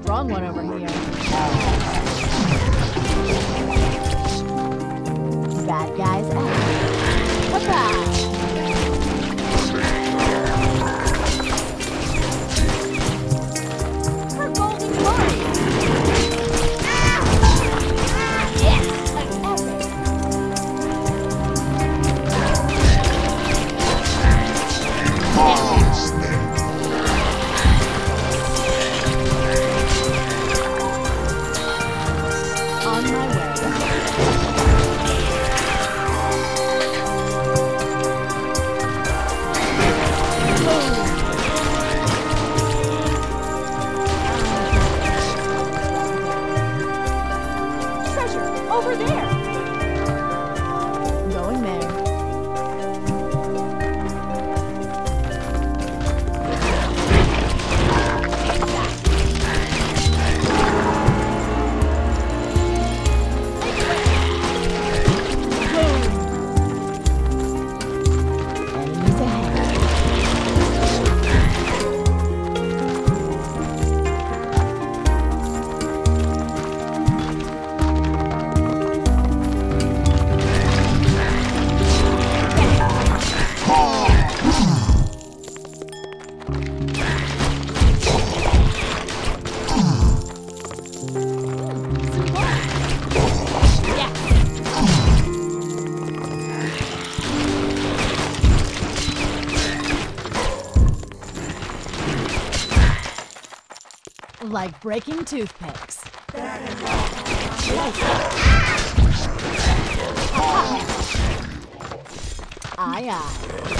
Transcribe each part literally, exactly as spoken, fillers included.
strong one over here. Bad guys out. Goodbye. Her golden glory. Yes, an epic. On my way. Treasure over there. Going there. Like breaking toothpicks. Aye, aye.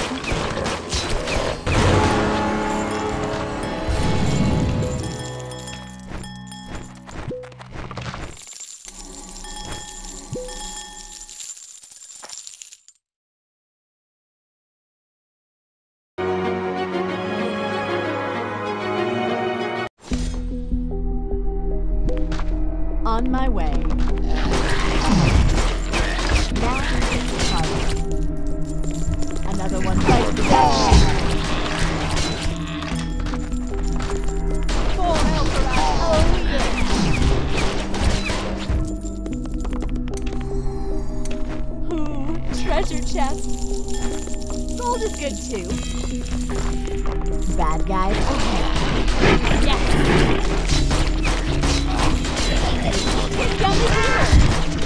On my way. Now another one bites the dust. Full health for us. Oh yeah. Ooh, treasure chest. Gold is good too. Bad guys ahead. Yes. It's got me here.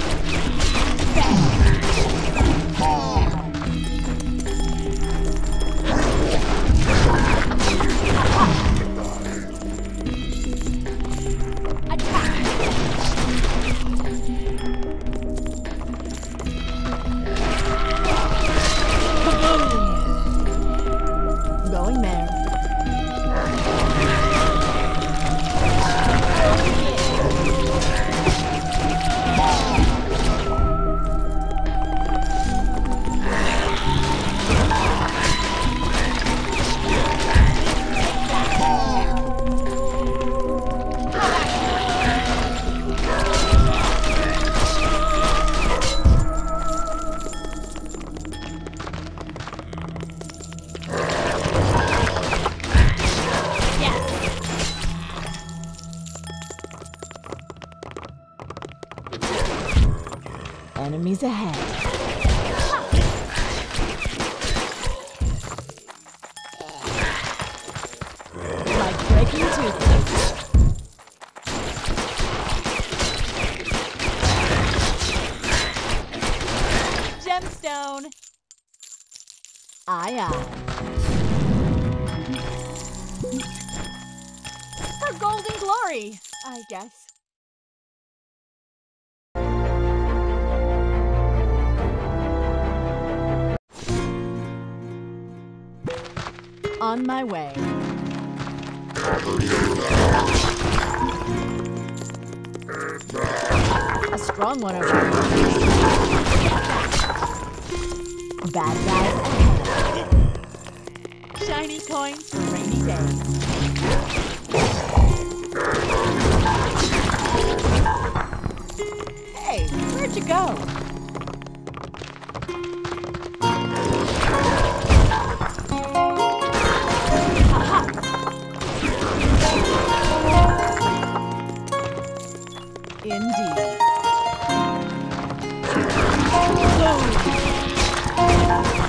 Going there. Enemies ahead. Like breaking toothpicks. Gemstone. Aye, aye. Her golden glory, I guess. On my way. A strong one over here. Bad guys ahead. Shiny coins for rainy days. Hey, where'd you go? Indeed. Boom!